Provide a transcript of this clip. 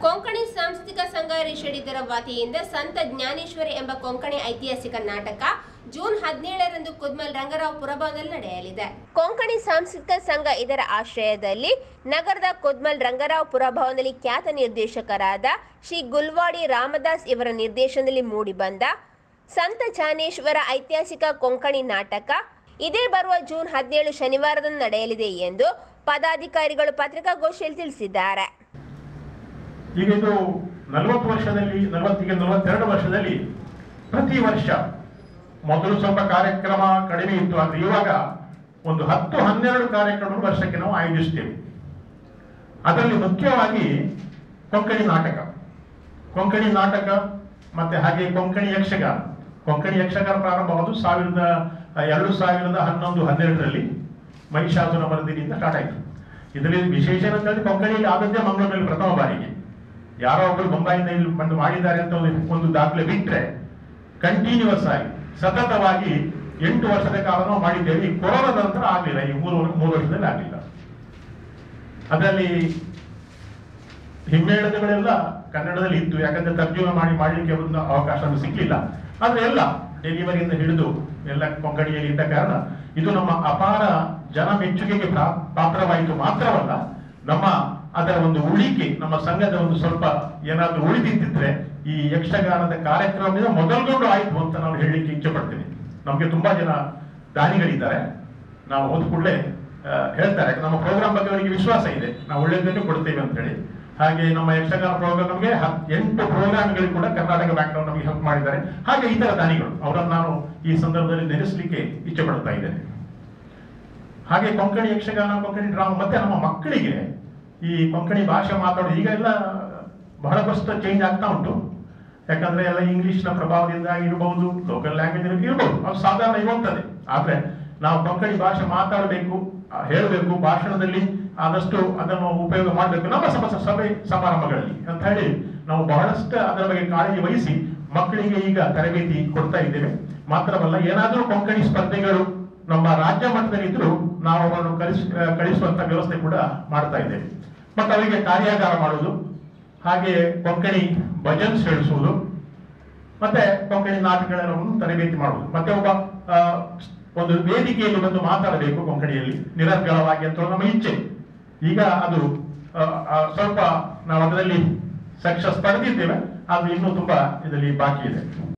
ಕೊಂಕಣಿ ಸಾಂಸ್ಕೃತಿಕ ಸಂಘ ರಿಷಡಿದರ ವತಿಯಿಂದ ಸಂತ ಜ್ಞಾನೇಶ್ವರಿ ಎಂಬ ಕೊಂಕಣಿ ಐತಿಹಾಸಿಕ ನಾಟಕ ಜೂನ್ 17ರಂದು ಕುದ್ಮಲ್ ರಂಗರಾವ್ ಪುರಭವನದಲ್ಲಿ ನಡೆಯಲಿದೆ. ಕೊಂಕಣಿ ಸಾಂಸ್ಕೃತಿಕ ಸಂಘ ಇದರ ಆಶ್ರಯದಲ್ಲಿ ನಗರದ ಕುದ್ಮಲ್ ರಂಗರಾವ್ ಪುರಭವನದಲ್ಲಿ ಖ್ಯಾತ ನಿರ್ದೇಶಕರಾದ ಶ್ರೀ ಗುಲ್ವಾಡಿ ರಾಮದಾಸ್ ಇವರ ನಿರ್ದೇಶನದಲ್ಲಿ ಮೂಡಿಬಂದ ಸಂತ ಜ್ಞಾನೇಶ್ವರ ಐತಿಹಾಸಿಕ ಕೊಂಕಣಿ ನಾಟಕ ಇದೇ ಬರುವ ಜೂನ್ 17 ಶನಿವಾರದಂದು ನಡೆಯಲಿದೆ ಎಂದು ಪದಾಧಿಕಾರಿಗಳು ಪತ್ರಿಕಾಗೋಷ್ಠಿಯಲ್ಲಿ ತಿಳಿಸಿದ್ದಾರೆ. ಈಗ ಇದು 40 ವರ್ಷದಲ್ಲಿ 42 ವರ್ಷದಲ್ಲಿ ಪ್ರತಿ ವರ್ಷ ಮೊದಲು ಸ್ವಲ್ಪ ಕಾರ್ಯಕ್ರಮ ಕಡಿಮೆ ಇತ್ತು, ಆದರೆ ಇವಾಗ ಒಂದು 10-12 ಕಾರ್ಯಕ್ರಮ ವರ್ಷಕ್ಕೆ ನಾವು ಆಯೋಜಿಸ್ತೇವೆ. ಅದರಲ್ಲಿ ಮುಖ್ಯವಾಗಿ ಕೊಂಕಣಿ ನಾಟಕ ಮತ್ತೆ ಹಾಗೆ ಕೊಂಕಣಿ ಯಕ್ಷಗಾನ ಪ್ರಾರಂಭವಾದ 2011-12ರಲ್ಲಿ ಮಹಿಷಾಸುರ ಮರ್ದಿನಿಂದ ಸ್ಟಾರ್ಟ್ ಆಯಿತು. ಇದರಲ್ಲಿ ವಿಶೇಷ ಏನಂತಂದ್ರೆ ಕೊಂಕಣಿಯಲ್ಲಿ ಆದದ್ದೇ ಮಂಗಳೂರಿನಲ್ಲಿ ಪ್ರಥಮ ಬಾರಿಗೆ. ಯಾರೋ ಒಬ್ಬರು ಬೊಂಬಾಯಿನಲ್ಲಿ ಬಂದು ಮಾಡಿದ್ದಾರೆ ಅಂತ ಒಂದು ದಾಖಲೆ ಬಿಟ್ಟರೆ ಕಂಟಿನ್ಯೂಸ್ ಆಗಿ ಸತತವಾಗಿ 8 ವರ್ಷದ ಕಾಲ ನಾವು ಮಾಡಿದ್ದೇವೆ. ಈ ಕೊರೋನಾದ ನಂತರ ಆಗಲಿಲ್ಲ, ಈ 3 ವರ್ಷದಲ್ಲಿ ಆಗಲಿಲ್ಲ. ಅದರಲ್ಲಿ ಹಿಮ್ಮೇಳದಗಳೆಲ್ಲ ಕನ್ನಡದಲ್ಲಿ ಇತ್ತು, ಯಾಕಂದ್ರೆ ತರ್ಜುಮೆ ಮಾಡಲಿಕ್ಕೆ ಒಂದು ಅವಕಾಶ ಸಿಕ್ಕಲಿಲ್ಲ. ಆದ್ರೆ ಎಲ್ಲ ಡೆಲಿವರಿಯಿಂದ ಹಿಡಿದು ಎಲ್ಲ ಕೊಂಕಣಿಯಲ್ಲಿ ಇದ್ದ ಕಾರಣ ಇದು ನಮ್ಮ ಅಪಾರ ಜನ ಮೆಚ್ಚುಗೆಗೆ ಪಾತ್ರವಾಯಿತು. ಮಾತ್ರವಲ್ಲ, ಅದರ ಒಂದು ಉಳಿಕೆ ನಮ್ಮ ಸಂಘದ ಒಂದು ಸ್ವಲ್ಪ ಏನಾದ್ರೂ ಉಳಿದಿದ್ದಿದ್ರೆ ಈ ಯಕ್ಷಗಾನದ ಕಾರ್ಯಕ್ರಮದಿಂದ ಮೊದಲುಗೊಂಡು ಆಯ್ತು ಅಂತ ನಾವು ಹೇಳಲಿಕ್ಕೆ ಇಚ್ಛೆ ಪಡ್ತೀನಿ. ನಮ್ಗೆ ತುಂಬಾ ಜನ ದಾನಿಗಳಿದ್ದಾರೆ, ನಾವು ಹೋದ ಕೂಡಲೇ ಹೇಳ್ತಾರೆ ನಮ್ಮ ಪ್ರೋಗ್ರಾಮ್ ಬಗ್ಗೆ ಅವರಿಗೆ ವಿಶ್ವಾಸ ಇದೆ, ನಾವು ಒಳ್ಳೆಯದನ್ನು ಕೊಡ್ತೇವೆ ಅಂತ ಹೇಳಿ. ಹಾಗೆ ನಮ್ಮ ಯಕ್ಷಗಾನ ಪ್ರೋಗ್ರಾಮ್ ನಮಗೆ 8 ಪ್ರೋಗ್ರಾಮ್ಗಳಿಗೆ ಕೂಡ ಕರ್ನಾಟಕ ಬ್ಯಾಂಕ್ ನಮಗೆ ಹೆಲ್ಪ್ ಮಾಡಿದ್ದಾರೆ. ಹಾಗೆ ಇತರ ದಾನಿಗಳು ಅವರನ್ನು ನಾನು ಈ ಸಂದರ್ಭದಲ್ಲಿ ನೆನೆಸಲಿಕ್ಕೆ ಇಚ್ಛೆ ಪಡ್ತಾ ಇದ್ದೇನೆ. ಹಾಗೆ ಕೊಂಕಣಿ ಯಕ್ಷಗಾನ, ಕೊಂಕಣಿ ಡ್ರಾಮಾ ಮತ್ತೆ ನಮ್ಮ ಮಕ್ಕಳಿಗೆ ಈ ಕೊಂಕಣಿ ಭಾಷೆ ಮಾತಾಡೋದು ಈಗ ಎಲ್ಲ ಬಹಳಷ್ಟು ಚೇಂಜ್ ಆಗ್ತಾ ಉಂಟು. ಯಾಕಂದ್ರೆ ಎಲ್ಲ ಇಂಗ್ಲಿಷ್ನ ಪ್ರಭಾವದಿಂದ ಇರಬಹುದು, ಲೋಕಲ್ ಲ್ಯಾಂಗ್ವೇಜ್ ಇರಬಹುದು, ಅದು ಸಾಧಾರಣ ಇರುವಂತದೆ. ಆದ್ರೆ ನಾವು ಕೊಂಕಣಿ ಭಾಷೆ ಮಾತಾಡಬೇಕು, ಹೇಳಬೇಕು, ಭಾಷಣದಲ್ಲಿ ಆದಷ್ಟು ಅದನ್ನು ಉಪಯೋಗ ಮಾಡಬೇಕು ನಮ್ಮ ಸಭೆ ಸಮಾರಂಭಗಳಲ್ಲಿ ಅಂತ ಹೇಳಿ ನಾವು ಬಹಳಷ್ಟು ಅದರ ಬಗ್ಗೆ ಕಾಳಜಿ ವಹಿಸಿ ಮಕ್ಕಳಿಗೆ ಈಗ ತರಬೇತಿ ಕೊಡ್ತಾ ಇದ್ದೇವೆ. ಮಾತ್ರವಲ್ಲ, ಏನಾದರೂ ಕೊಂಕಣಿ ಸ್ಪರ್ಧೆಗಳು ನಮ್ಮ ರಾಜ್ಯ ಮಟ್ಟದಲ್ಲಿ ಇದ್ರು ನಾವು ಅವರನ್ನು ಕಳಿಸುವಂತ ವ್ಯವಸ್ಥೆ ಕೂಡ ಮಾಡ್ತಾ ಇದ್ದೇವೆ. ಮತ್ತೆ ಅವರಿಗೆ ಕಾರ್ಯಾಗಾರ ಮಾಡುವುದು, ಹಾಗೆ ಕೊಂಕಣಿ ಭಜನ್ಸ್ ಹೇಳಿಸುವುದು, ಮತ್ತೆ ಕೊಂಕಣಿ ನಾಟಕಗಳನ್ನು ತರಬೇತಿ ಮಾಡುವುದು, ಮತ್ತೆ ಒಂದು ವೇದಿಕೆಯಲ್ಲಿ ಬಂದು ಮಾತಾಡಬೇಕು ಕೊಂಕಣಿಯಲ್ಲಿ ನಿರರ್ಗಳವಾಗಿ ಅಂತ ನಮ್ಮ ಇಚ್ಛೆ. ಈಗ ಅದು ಸ್ವಲ್ಪ ನಾವು ಅದರಲ್ಲಿ ಸಕ್ಸಸ್ ಪಡೆದಿದ್ದೇವೆ, ಅದು ಇನ್ನೂ ತುಂಬಾ ಇದರಲ್ಲಿ ಬಾಕಿ ಇದೆ.